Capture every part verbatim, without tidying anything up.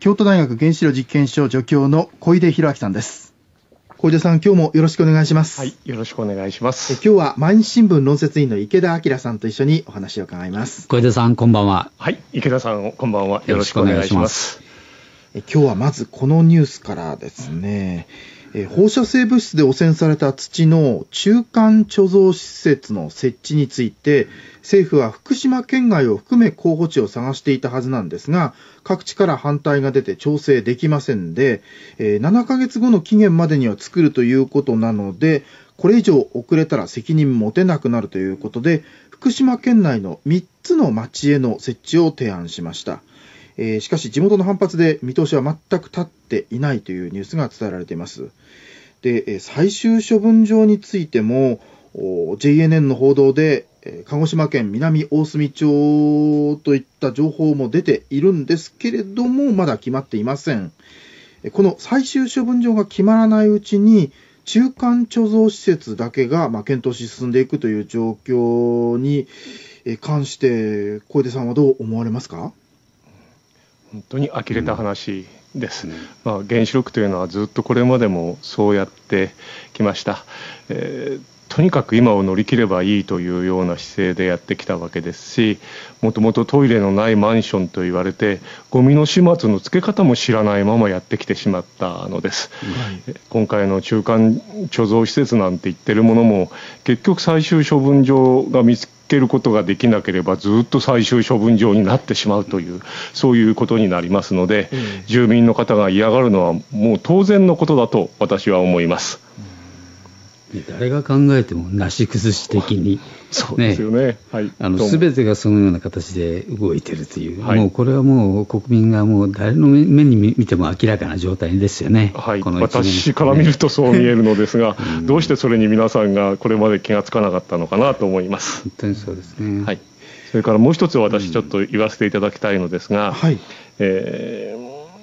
京都大学原子炉実験所助教の小出博明さんです。小出さん、今日もよろしくお願いします。 はい、よろしくお願いします。 え今日は毎日新聞論説委員の池田明さんと一緒にお話を伺います。 小出さん、こんばんは。 はい、池田さん、こんばんは。よろしくお願いします。 え今日はまずこのニュースからですね、え放射性物質で汚染された土の中間貯蔵施設の設置について、政府は福島県外を含め候補地を探していたはずなんですが、各地から反対が出て調整できませんで、えー、ななかげつごの期限までには作るということなので、これ以上遅れたら責任持てなくなるということで、福島県内のみっつの町への設置を提案しました。えー、しかし地元の反発で見通しは全く立っていないというニュースが伝えられています。で、最終処分場についても ジェイエヌエヌ の報道で鹿児島県南大隅町といった情報も出ているんですけれども、まだ決まっていません。この最終処分場が決まらないうちに中間貯蔵施設だけがまあ検討し進んでいくという状況に関して小出さんはどう思われますか？ 本当に呆れた話です、うんまあ、原子力というのはずっとこれまでもそうやってきました、えー、とにかく今を乗り切ればいいというような姿勢でやってきたわけですし、もともとトイレのないマンションと言われてゴミの始末の付け方も知らないままやってきてしまったのです、はい、今回の中間貯蔵施設なんて言ってるものも結局最終処分場が見つけることができなければずっと最終処分場になってしまうというそういうことになりますので、うん、住民の方が嫌がるのはもう当然のことだと私は思います。 誰が考えてもなし崩し的に、 そうですよね、はい、 あの全てがそのような形で動いているという、はい、もうこれはもう国民がもう誰の目に見ても明らかな状態ですよね、 はい、 この私から見るとそう見えるのですが、うん、どうしてそれに皆さんがこれまで気がつかなかったのかなと思います。 本当にそうですね、 はい、それからもう一つ私ちょっと言わせていただきたいのですが、うんはいえ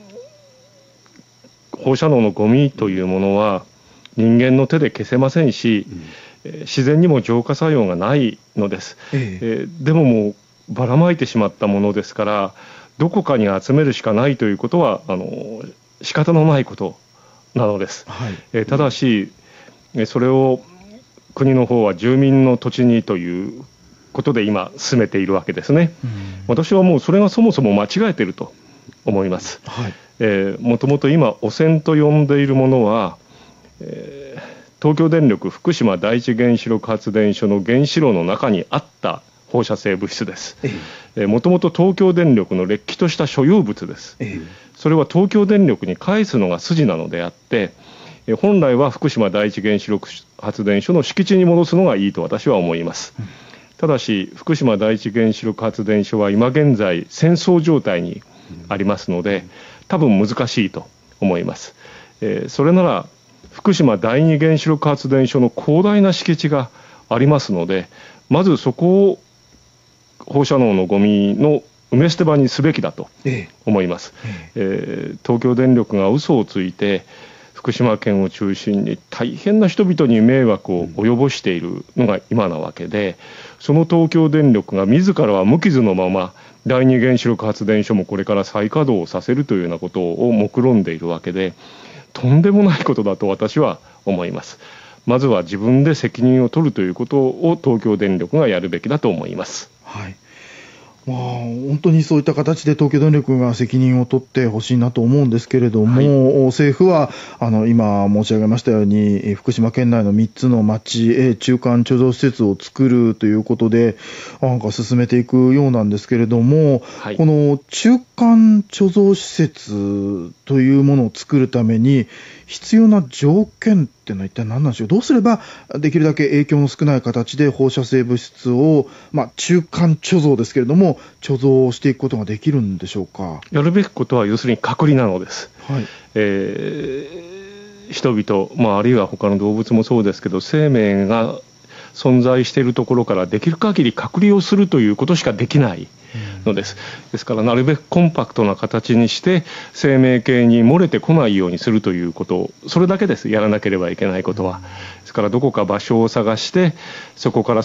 ー、放射能のゴミというものは人間の手で消せませんし、うん、自然にも浄化作用がないのです、えええー、でももうばらまいてしまったものですからどこかに集めるしかないということはあの仕方のないことなのです、はいえー、ただし、うん、それを国の方は住民の土地にということで今進めているわけですね、うん、私はもうそれがそもそも間違えていると思います、はいえー、もともと今汚染と呼んでいるものはえー、東京電力福島第一原子力発電所の原子炉の中にあった放射性物質です。もともと東京電力のれっきとした所有物です、ええ、それは東京電力に返すのが筋なのであって、えー、本来は福島第一原子力発電所の敷地に戻すのがいいと私は思います、うん、ただし福島第一原子力発電所は今現在戦争状態にありますので多分難しいと思います、えー、それなら福島第二原子力発電所の広大な敷地がありますのでまずそこを放射能のゴミの埋め捨て場にすべきだと思います、えええー、東京電力が嘘をついて福島県を中心に大変な人々に迷惑を及ぼしているのが今なわけで、その東京電力が自らは無傷のまま第二原子力発電所もこれから再稼働をさせるというようなことを目論んでいるわけでとんでもないことだと私は思います。まずは自分で責任を取るということを東京電力がやるべきだと思います。 はい、まあ、本当にそういった形で東京電力が責任を取ってほしいなと思うんですけれども、はい、政府はあの今申し上げましたように福島県内のみっつの町へ中間貯蔵施設を作るということでなんか進めていくようなんですけれども、はい、この中間貯蔵施設というものを作るために必要な条件っていうのは一体何なんでしょう。どうすればできるだけ影響の少ない形で放射性物質を、まあ、中間貯蔵ですけれども貯蔵していくことができるんでしょうか。 やるべきことは要するに隔離なのです、はいえー、人々、まあ、あるいは他の動物もそうですけど生命が存在しているところからできる限り隔離をするということしかできないのです。ですからなるべくコンパクトな形にして生命系に漏れてこないようにするということをそれだけです。やらなければいけないことは。ですからどこか場所を探してそこからそ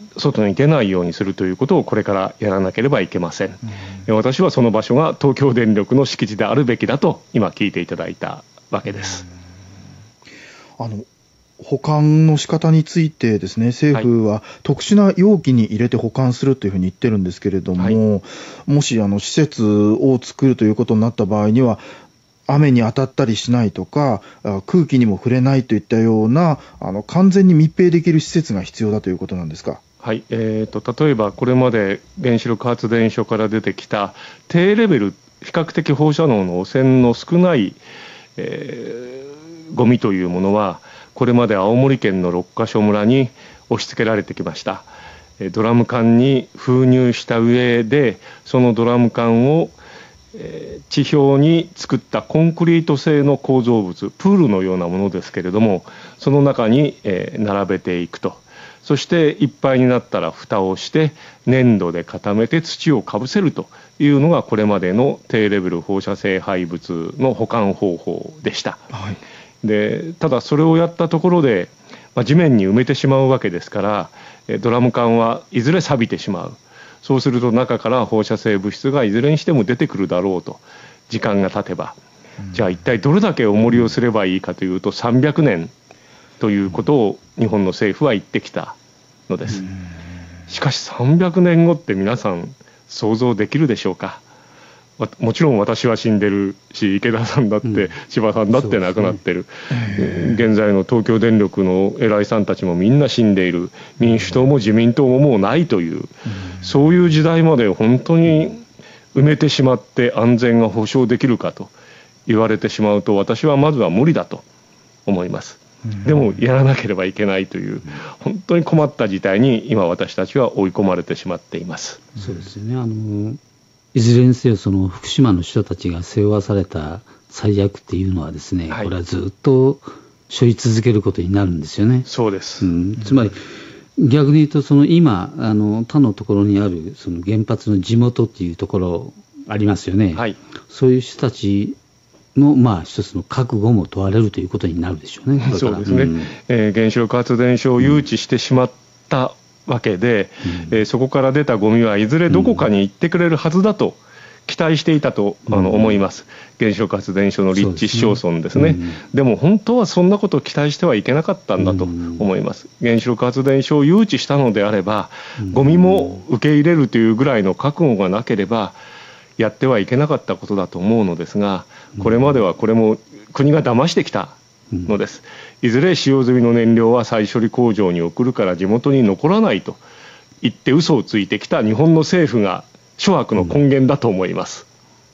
外に出ないようにするということをこれからやらなければいけません。うん、私はその場所が東京電力の敷地であるべきだと今聞いていただいたわけです。 うん、あの保管の仕方についてですね、政府は特殊な容器に入れて保管するというふうに言ってるんですけれども、はい、もしあの施設を作るということになった場合には、雨に当たったりしないとか、空気にも触れないといったようなあの完全に密閉できる施設が必要だということなんですか。 はい、えーと、例えばこれまで原子力発電所から出てきた低レベル、比較的放射能の汚染の少ない、えー、ゴミというものは、これまで青森県の六ヶ所村に押し付けられてきました。ドラム缶に封入した上で、そのドラム缶を地表に作ったコンクリート製の構造物、プールのようなものですけれども、その中に並べていくと。そしていっぱいになったら蓋をして粘土で固めて土をかぶせるというのがこれまでの低レベル放射性廃物の保管方法でした。はい、でただそれをやったところで、まあ、地面に埋めてしまうわけですから、ドラム缶はいずれ錆びてしまう。そうすると中から放射性物質がいずれにしても出てくるだろうと、時間が経てば。じゃあ一体どれだけ重りをすればいいかというと、さんびゃくねんということを日本の政府は言ってきたのです。しかしさんびゃくねんごって皆さん想像できるでしょうか。もちろん私は死んでるし、池田さんだって、うん、千葉さんだって亡くなってる、ね、現在の東京電力の偉いさんたちもみんな死んでいる、民主党も自民党ももうないという、うん、そういう時代まで本当に埋めてしまって安全が保障できるかと言われてしまうと、私はまずは無理だと思います。でもやらなければいけないという本当に困った事態に今私たちは追い込まれてしまっています。 そうですよね。あのいずれにせよその福島の人たちが背負わされた最悪っていうのはですね、はい、これはずっと背負い続けることになるんですよね。 そうです、 うん、つまり逆に言うとその今あの他のところにあるその原発の地元っていうところありますよね、はい、そういう人たちのまあ一つの覚悟も問われるということになるでしょうね。 そうですね、うんえー、原子力発電所を誘致してしまったわけで、うんえー、そこから出たゴミはいずれどこかに行ってくれるはずだと期待していたと、うん、あの思います。原子力発電所の立地市町村ですね。で、ねうん、でも本当はそんなことを期待してはいけなかったんだと思います。うん、原子力発電所を誘致したのであれば、うん、ゴミも受け入れるというぐらいの覚悟がなければやってはいけなかったことだと思うのですが、これまではこれも国が騙してきたのです。いずれ使用済みの燃料は再処理工場に送るから地元に残らないと言って嘘をついてきた日本の政府が諸悪の根源だと思います。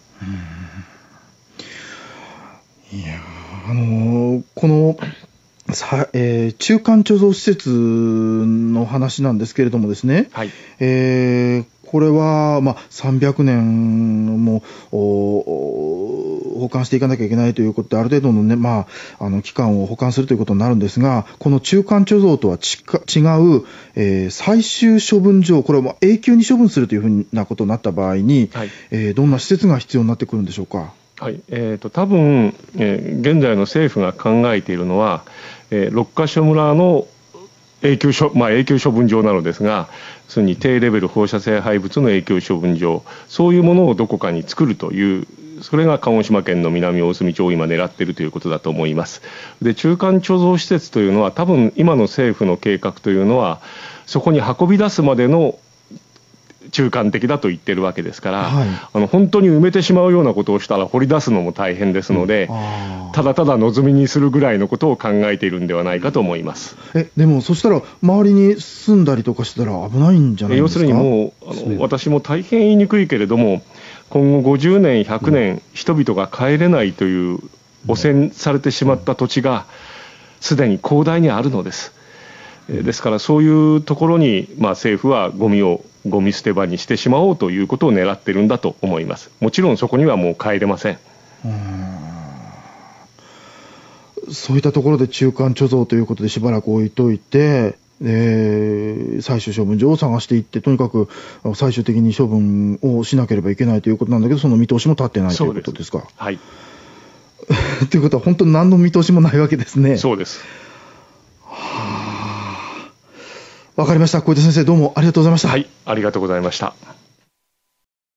うん、いやあのー、このさ、えー、中間貯蔵施設の話なんですけれどもですね、はいえーこれは、まあ、さんびゃくねんも保管していかなきゃいけないということで、ある程度の、ねまあ、あの期間を保管するということになるんですが、この中間貯蔵とはちか違う、えー、最終処分場、これは永久に処分するというふうなことになった場合に、はいえー、どんな施設が必要になってくるんでしょうか。 はいえー、と多分、えー、現在の政府が考えているのは、えー、六ヶ所村の永久処、まあ、永久処分場なのですが、それに低レベル放射性廃物の永久処分場、そういうものをどこかに作るという、それが鹿児島県の南大隅町を今狙っているということだと思います。で、中間貯蔵施設というのは、多分今の政府の計画というのは、そこに運び出すまでの中間的だと言っているわけですから、はい、あの本当に埋めてしまうようなことをしたら掘り出すのも大変ですので、うん、ただただ望みにするぐらいのことを考えているんではないかと思います。 えでもそしたら周りに住んだりとかしたら危ないんじゃないですか。 要するにもうあの私も大変言いにくいけれども、今後ごじゅうねんひゃくねん、うん、人々が帰れないという汚染されてしまった土地がすでに広大にあるのです。ですからそういうところに、まあ、政府はゴミをゴミ捨て場にしてしまおうということを狙っているんだと思います。もちろんそこにはもう帰れません。うーん、そういったところで中間貯蔵ということでしばらく置いといて、えー、最終処分場を探していって、とにかく最終的に処分をしなければいけないということなんだけど、その見通しも立ってないということですか。 はい。 ということは本当に何の見通しもないわけですね。 そうです。 わかりました。小出先生、どうもありがとうございました。 はい、ありがとうございました。